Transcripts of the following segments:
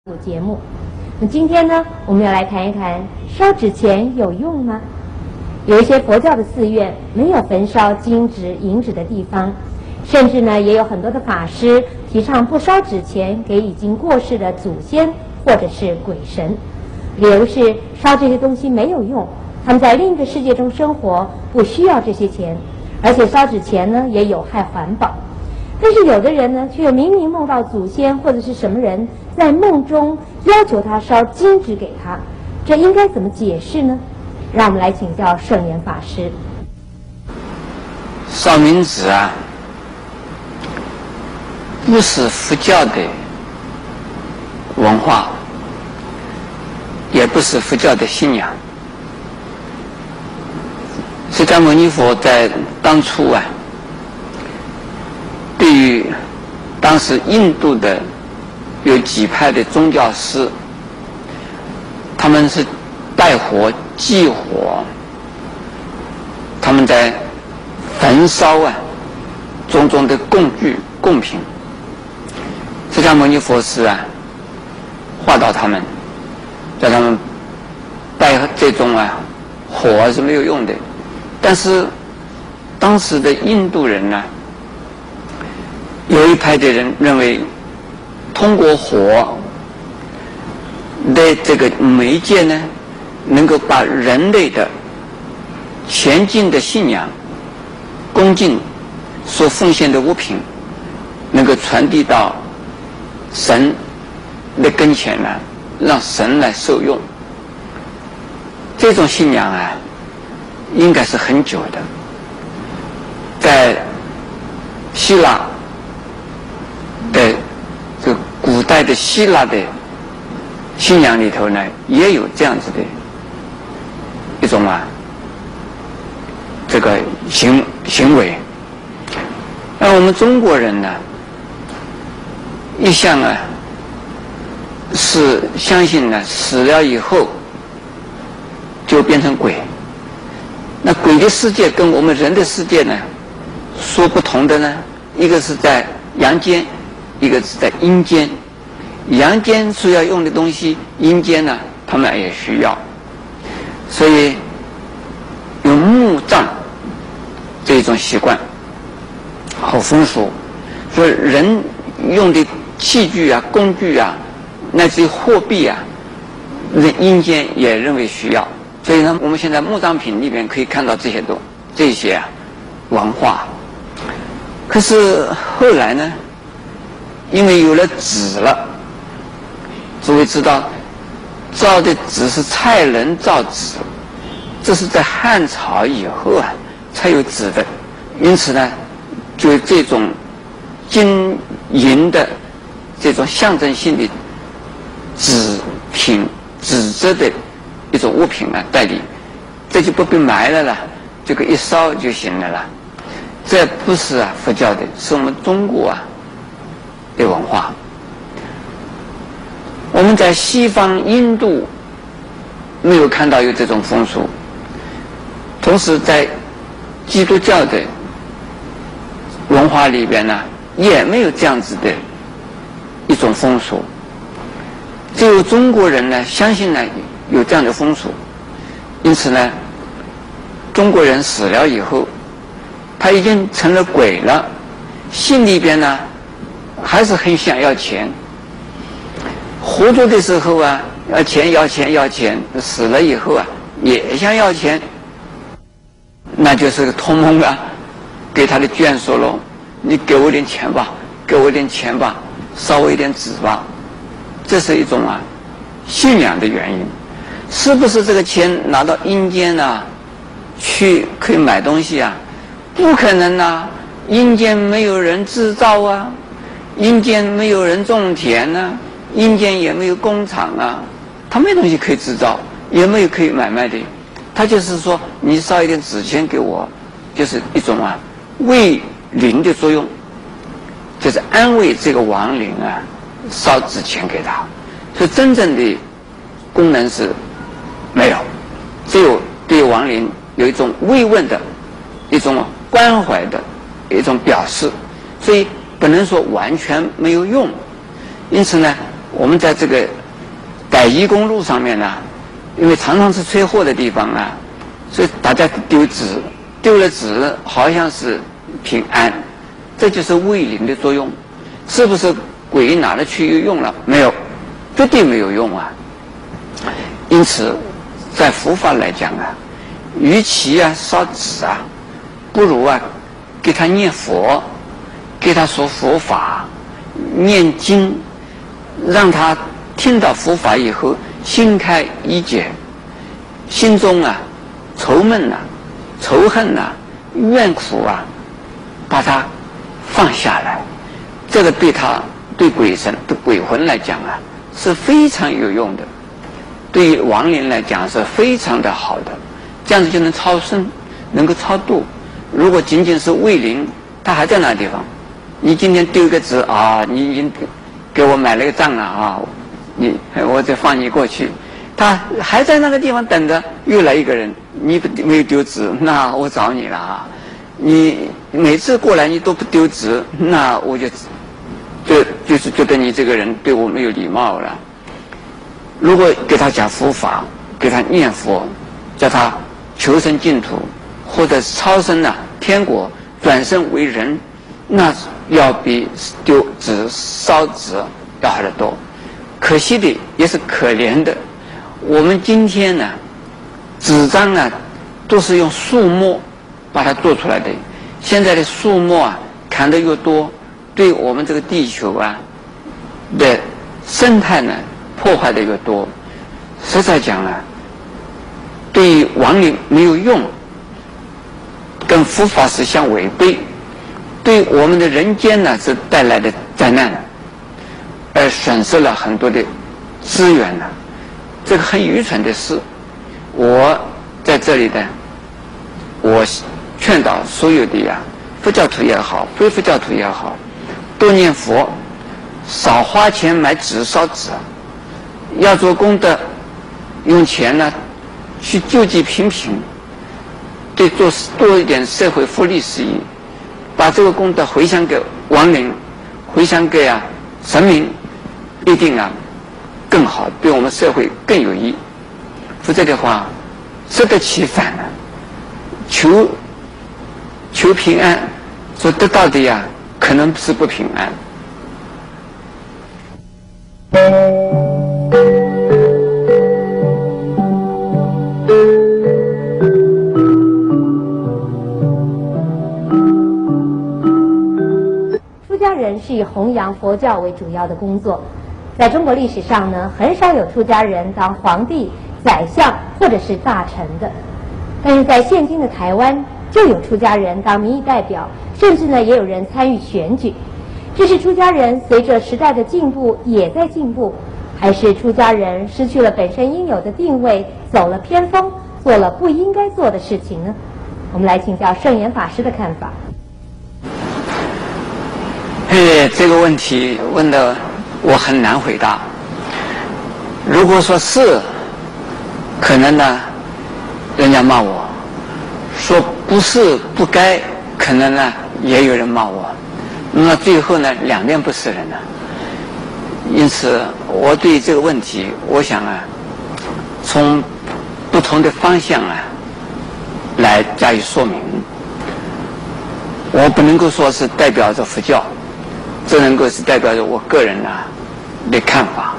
节目。那今天呢，我们要来谈一谈烧纸钱有用吗？有一些佛教的寺院没有焚烧金纸、银纸的地方，甚至呢，也有很多的法师提倡不烧纸钱给已经过世的祖先或者是鬼神，理由是烧这些东西没有用，他们在另一个世界中生活，不需要这些钱，而且烧纸钱呢也有害环保。但是有的人呢，却又明明梦到祖先或者是什么人在梦中要求他烧金纸给他，这应该怎么解释呢？让我们来请教圣严法师。 烧冥纸啊，不是佛教的文化，也不是佛教的信仰。释迦牟尼佛在当初啊，对于当时印度的有几派的宗教师，他们是带火祭火，他们在焚烧啊种种的供具贡品。释迦牟尼佛师啊化导他们，叫他们带这种啊火是没有用的。但是当时的印度人呢，有一派的人认为，通过火的这个媒介呢，能够把人类的前进的信仰、恭敬所奉献的物品，能够传递到神的跟前呢，让神来受用。这种信仰啊，应该是很久的，在希腊的这个古代的希腊的信仰里头呢，也有这样子的一种啊这个行为。而我们中国人呢，一向啊是相信呢，死了以后就变成鬼。那鬼的世界跟我们人的世界呢，说不同的呢，一个是在阳间，一个是在阴间。阳间所要用的东西，阴间呢他们也需要，所以有墓葬这一种习惯好风俗。所以人用的器具啊、工具啊，乃至于货币啊，阴间也认为需要。所以呢，我们现在墓葬品里面可以看到这些啊文化。可是后来呢，因为有了纸了，诸位知道，造的纸是蔡人造纸，这是在汉朝以后啊才有纸的，因此呢，就这种金银的这种象征性的纸品、纸质的一种物品啊代理，这就不必埋了啦，这个一烧就行了啦。这不是啊佛教的，是我们中国啊的文化。我们在西方印度没有看到有这种风俗，同时在基督教的文化里边呢，也没有这样子的一种风俗。只有中国人呢相信呢有这样的风俗，因此呢，中国人死了以后，他已经成了鬼了，心里边呢还是很想要钱。活着的时候啊，要钱，死了以后啊，也想要钱，那就是个托梦啊，给他的眷属喽，你给我点钱吧，烧我一点纸吧。这是一种啊信仰的原因。是不是这个钱拿到阴间啊去可以买东西啊？不可能啊，阴间没有人制造啊，阴间没有人种田啊，阴间也没有工厂啊，他没东西可以制造，也没有可以买卖的。他就是说，你烧一点纸钱给我，就是一种啊慰灵的作用，就是安慰这个亡灵啊，烧纸钱给他。所以真正的功能是没有，只有对亡灵有一种慰问的、一种关怀的一种表示，所以不能说完全没有用。因此呢， 我们在这个北宜公路上面呢，因为常常是车祸的地方啊，所以大家丢纸，丢了纸好像是平安，这就是卫灵的作用。是不是鬼拿了去又用了？没有，绝对没有用啊。因此，在佛法来讲啊，与其啊烧纸啊，不如啊给他念佛，给他说佛法，念经，让他听到佛法以后心开意解，心中啊愁闷啊、仇恨啊、怨苦啊，把它放下来。这个对他、对鬼神、对鬼魂来讲啊，是非常有用的；对于亡灵来讲是非常的好的。这样子就能超生，能够超度。如果仅仅是卫灵，他还在那个地方，你今天丢一个纸啊，你已经给我买了个账了啊，我再放你过去，他还在那个地方等着，又来一个人，你没有丢纸，那我找你了啊！你每次过来你都不丢纸，那我就是觉得你这个人对我没有礼貌了。如果给他讲佛法，给他念佛，叫他求生净土，或者超生啊天国，转生为人，那要比丢纸烧纸要好得多。可惜的也是可怜的，我们今天呢，纸张啊都是用树木把它做出来的。现在的树木啊砍得越多，对我们这个地球啊的生态呢破坏的越多。实在讲啊，对于亡灵没有用，跟佛法是相违背，对我们的人间呢是带来的灾难，而损失了很多的资源呢，这个很愚蠢的事。我在这里呢，我劝导所有的呀，佛教徒也好，非佛教徒也好，多念佛，少花钱买纸烧纸，要做功德，用钱呢去救济贫贫，对做多一点社会福利事业，把这个功德回向给亡灵，回向给啊神明，一定啊更好，对我们社会更有益。否则的话，适得其反了。求平安，所得到的呀，可能是不平安。 出家人是以弘扬佛教为主要的工作。在中国历史上呢，很少有出家人当皇帝、宰相或者是大臣的。但是在现今的台湾，就有出家人当民意代表，甚至呢也有人参与选举。这是出家人随着时代的进步也在进步，还是出家人失去了本身应有的定位，走了偏锋，做了不应该做的事情呢？我们来请教圣严法师的看法。 这个问题问的我很难回答。如果说是，可能呢人家骂我；说不是不该，可能呢也有人骂我。那么最后呢，两面不是人了。因此我对这个问题，我想啊，从不同的方向啊来加以说明。我不能够说是代表着佛教，只能够是代表着我个人的看法。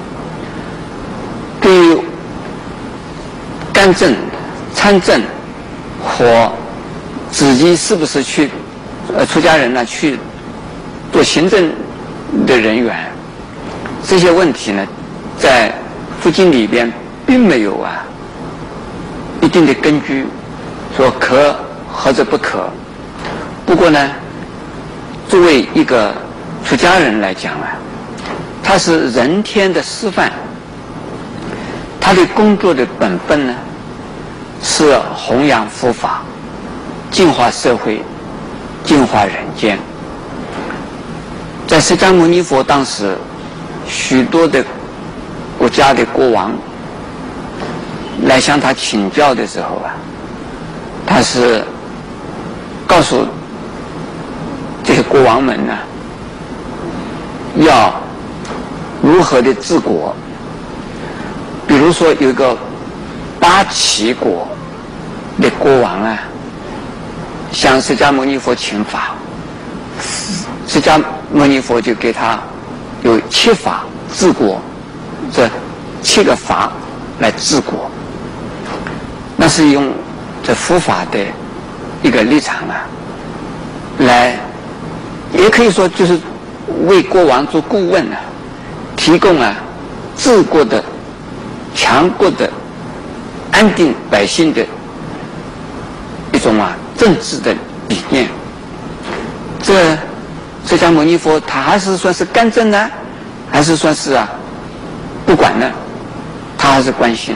对于干政、参政和自己是不是去出家人呢去做行政的人员，这些问题呢，在佛经里边并没有一定的根据，说可或者不可。不过呢，作为一个出家人来讲他是人天的示范。他的工作的本分呢，是弘扬佛法，净化社会，净化人间。在释迦牟尼佛当时，许多的国家的国王来向他请教的时候他是告诉这些国王们要如何的治国。比如说有一个八齐国的国王啊，向释迦牟尼佛请法，释迦牟尼佛就给他有7法治国，这7个法来治国，那是用这佛法的一个立场啊，来也可以说就是为国王做顾问啊，提供啊治国的、强国的、安定百姓的一种政治的理念。这释迦牟尼佛他还是算是干政呢，还是算是不管呢？他还是关心。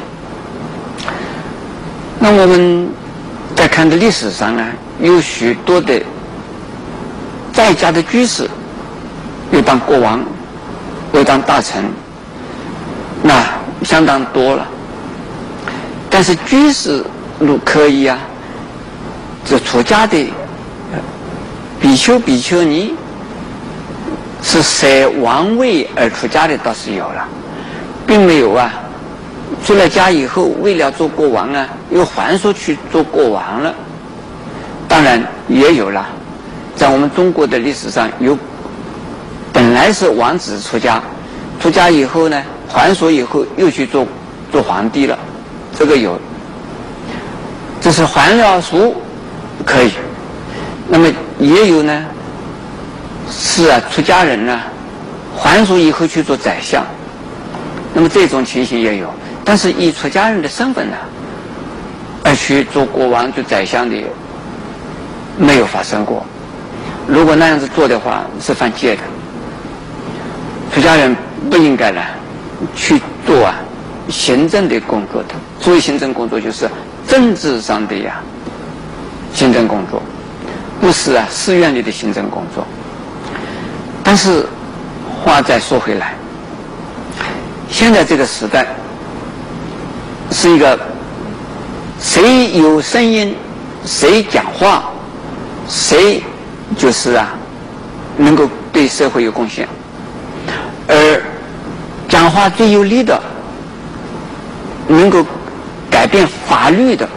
那我们在看的历史上呢，有许多的在家的居士，又当国王，又当大臣，那相当多了。但是居士如可以这出家的比丘比丘尼是舍王位而出家的倒是有了，并没有出了家以后为了做国王又还说去做国王了。当然也有了，在我们中国的历史上有本来是王子出家，出家以后呢还俗以后又去做皇帝了，这个有。这是还了俗可以。那么也有呢是出家人还俗以后去做宰相，那么这种情形也有。但是以出家人的身份而去做国王做宰相的没有发生过。如果那样子做的话是犯戒的，出家人不应该去做行政的工作的。所谓行政工作就是政治上的行政工作，不是寺院里的行政工作。但是话再说回来，现在这个时代是一个谁有声音谁讲话谁就是能够对社会有贡献，而讲话最有力的能够改变法律的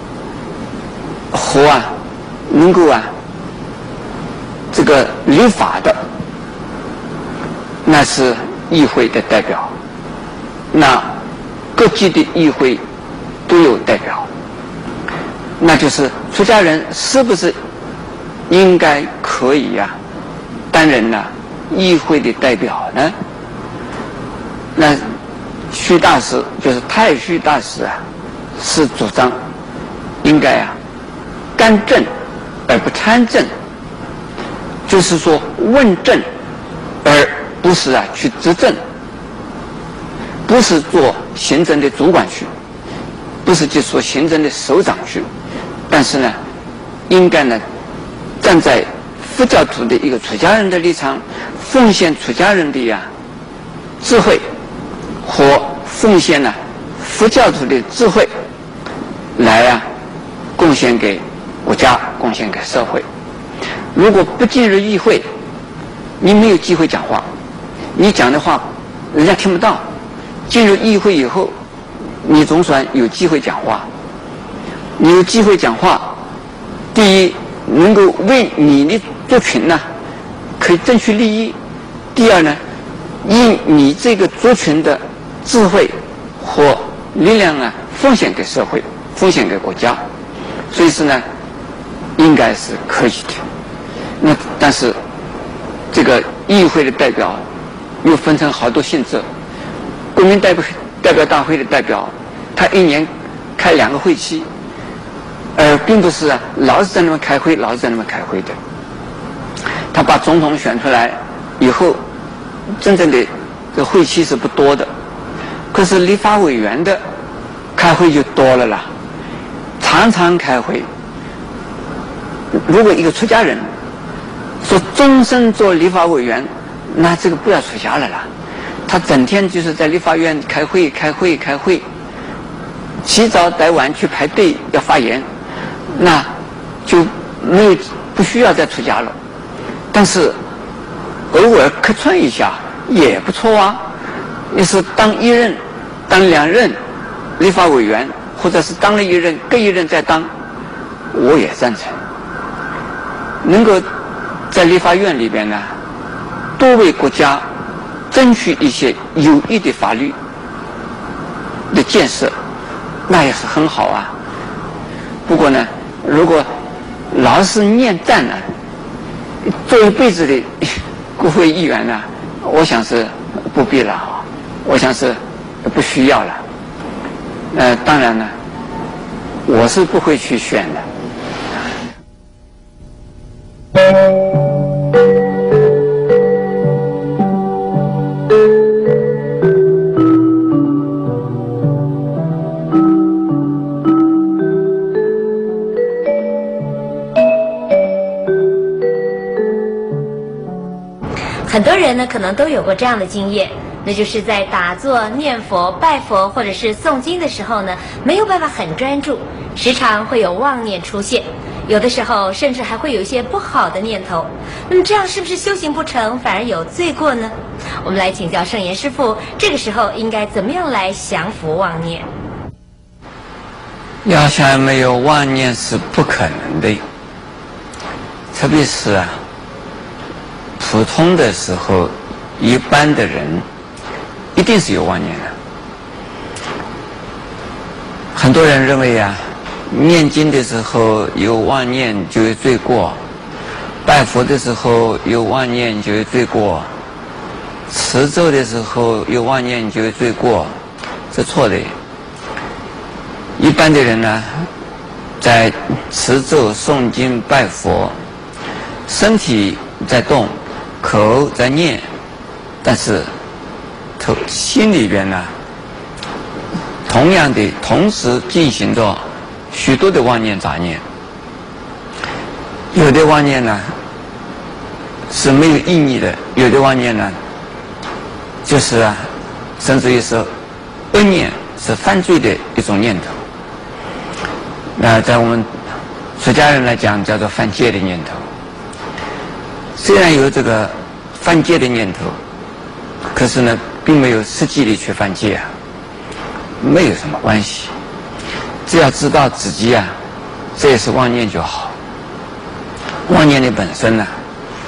和能够这个立法的，那是议会的代表。那各级的议会都有代表，那就是出家人是不是应该可以担任议会的代表呢？那虚大师就是太虚大师是主张应该干政而不参政，就是说问政而不是去执政，不是做行政的主管去，不是去做行政的首长去，但是呢应该站在佛教徒的一个出家人的立场，奉献出家人的智慧和奉献佛教徒的智慧来贡献给国家，贡献给社会。如果不进入议会，你没有机会讲话，你讲的话人家听不到。进入议会以后，你总算有机会讲话。你有机会讲话，第一能够为你的族群可以争取利益，第二以你这个族群的智慧和力量奉献给社会，奉献给国家。所以是应该是可以的。那但是这个议会的代表又分成好多性质。国民代表大会的代表，他1年开2个会期，并不是老是在那边开会，老是在那边开会的。他把总统选出来以后，真正的这会期是不多的。可是立法委员的开会就多了啦，常常开会。如果一个出家人说终身做立法委员，那这个不要出家了啦。他整天就是在立法院开会，起早逮晚去排队要发言，那就不需要再出家了。但是偶尔客串一下也不错你是当一任、当两任立法委员，或者是当了一任，各一任再当，我也赞成。能够在立法院里边呢，多为国家争取一些有益的法律的建设，那也是很好啊。不过呢，如果老是念战呢，做一辈子的国会议员呢，我想是不必了，我想是不需要了。当然呢，我是不会去选的。 很多人呢可能都有过这样的经验，那就是在打坐、念佛、拜佛或者是诵经的时候呢，没有办法很专注，时常会有妄念出现，有的时候甚至还会有一些不好的念头。那么这样是不是修行不成，反而有罪过呢？我们来请教圣严师父，这个时候应该怎么样来降服妄念？ 要想没有妄念是不可能的，特别是普通的时候，一般的人一定是有妄念的。很多人认为念经的时候有妄念就有罪过，拜佛的时候有妄念就有罪过，持咒的时候有妄念就有罪过，这错的。一般的人呢，在持咒、诵经、拜佛，身体在动，口在念，但是心里边呢，同样的同时进行着许多的妄念杂念。有的妄念呢是没有意义的，有的妄念呢就是甚至于是恶念，是犯罪的一种念头。那在我们出家人来讲，叫做犯戒的念头。虽然有这个犯戒的念头，可是呢，并没有实际的去犯戒没有什么关系。只要知道自己这也是妄念就好。妄念的本身呢，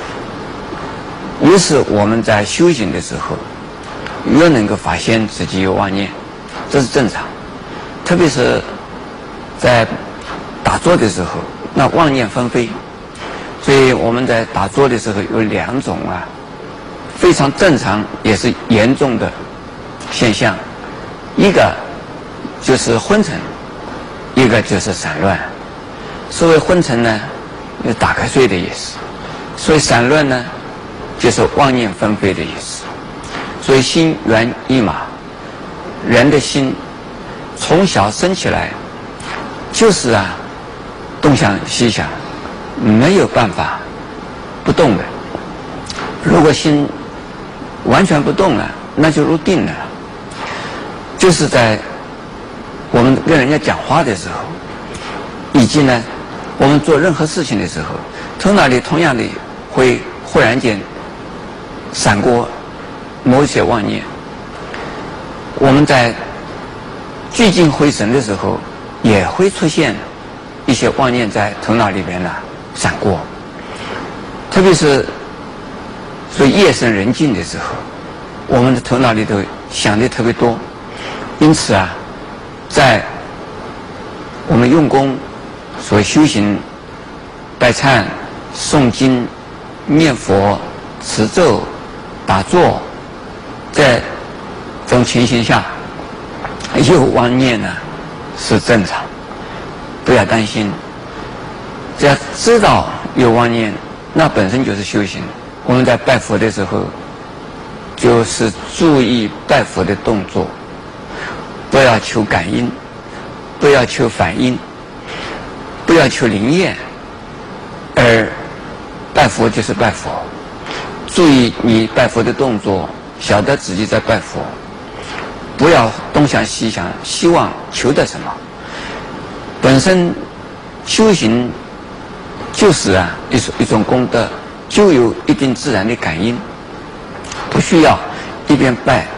越是我们在修行的时候，越能够发现自己有妄念，这是正常。特别是在打坐的时候，那妄念纷飞。所以我们在打坐的时候有两种非常正常也是严重的现象，一个就是昏沉，一个就是散乱。所谓昏沉呢，就打瞌睡的意思；所以散乱呢，就是妄念纷飞的意思。所以心猿意马，人的心从小生起来就是东想西想，没有办法不动的。如果心完全不动了，那就入定了。就是在我们跟人家讲话的时候，以及呢我们做任何事情的时候，头脑里同样的会忽然间闪过某些妄念。我们在聚精会神的时候，也会出现一些妄念在头脑里边闪过。特别是所以夜深人静的时候，我们的头脑里头想的特别多。因此在我们用功所修行、拜忏、诵经、念佛、持咒、打坐，在这种情形下有妄念是正常，不要担心。只要知道有妄念，那本身就是修行。我们在拜佛的时候，就是注意拜佛的动作，不要求感应，不要求反应，不要求灵验，而拜佛就是拜佛。注意你拜佛的动作，晓得自己在拜佛，不要东想西想，希望求得什么。本身修行就是一种功德，就有一定自然的感应，不需要一边拜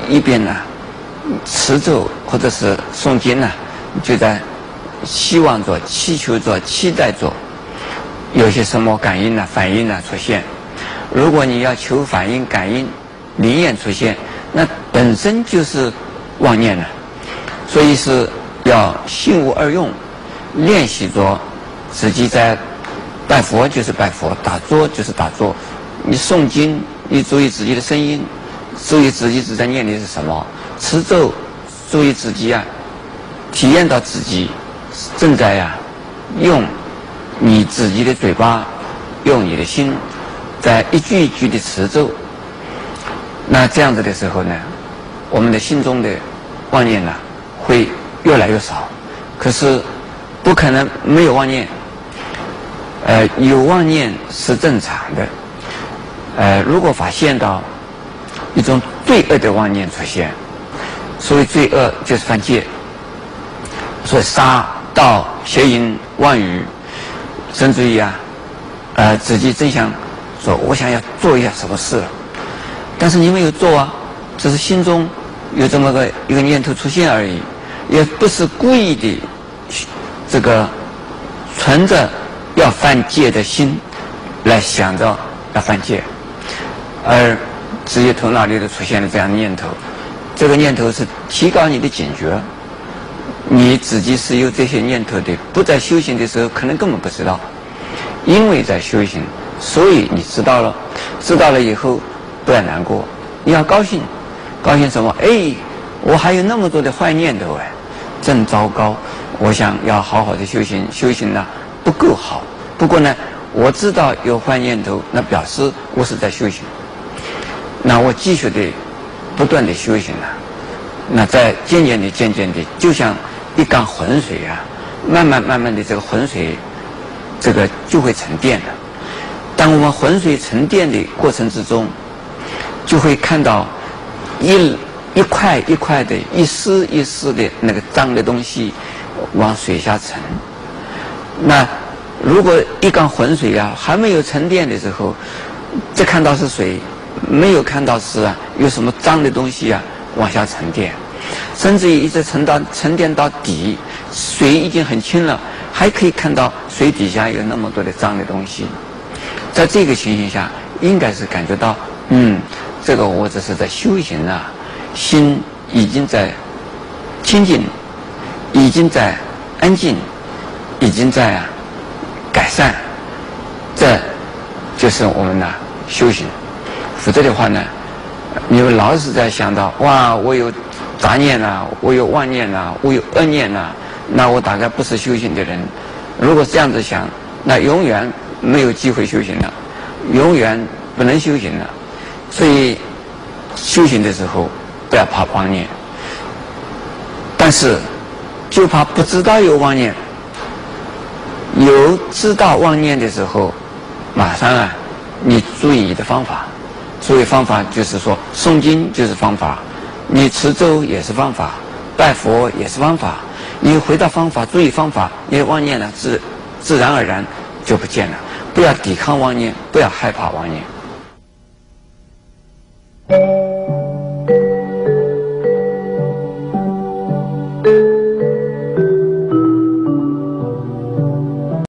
一边呢持咒或者是诵经呢，就在希望着、祈求着、期待着有些什么感应呢、反应呢出现。如果你要求反应、感应、灵验出现，那本身就是妄念了。所以是要心无二用，练习着自己在拜佛就是拜佛，打坐就是打坐。你诵经，你注意自己的声音，注意自己是在念的是什么；持咒，注意自己体验到自己正在用你自己的嘴巴，用你的心，在一句一句的持咒。那这样子的时候呢，我们的心中的妄念呢会越来越少。可是不可能没有妄念，有妄念是正常的。如果发现到一种罪恶的妄念出现，所谓罪恶就是犯戒，所以杀、盗、邪淫、妄语，甚至于自己真想说我想要做一下什么事了，但是你没有做啊，只是心中有这么一个念头出现而已，也不是故意的这个存着要犯戒的心来想着要犯戒，而直接头脑里头出现了这样的念头。这个念头是提高你的警觉，你自己是有这些念头的，不在修行的时候可能根本不知道，因为在修行，所以你知道了。知道了以后不要难过，你要高兴。高兴什么？我还有那么多的坏念头真糟糕，我想要好好的修行。修行呢不够好，不过呢我知道有坏念头，那表示我是在修行，那我继续的不断的修行那在渐渐的就像一缸浑水慢慢的这个浑水这个就会沉淀的。当我们浑水沉淀的过程之中，就会看到一块一块的、一丝一丝的那个脏的东西往水下沉。那如果一缸浑水还没有沉淀的时候，只看到是水，没有看到是有什么脏的东西往下沉淀，甚至于一直沉淀到底，水已经很清了，还可以看到水底下有那么多的脏的东西。在这个情形下，应该是感觉到这个我只是在修行心已经在清净，已经在安静，已经在改善，这就是我们修行。否则的话呢，你老是在想到我有杂念我有妄念我有恶念那我大概不是修行的人。如果这样子想，那永远没有机会修行了，永远不能修行了。所以修行的时候不要怕妄念，但是就怕不知道有妄念。有知道妄念的时候，马上你注意你的方法。注意方法就是说，诵经就是方法，你持咒也是方法，拜佛也是方法。你回到方法，注意方法，你的妄念自然而然就不见了。不要抵抗妄念，不要害怕妄念。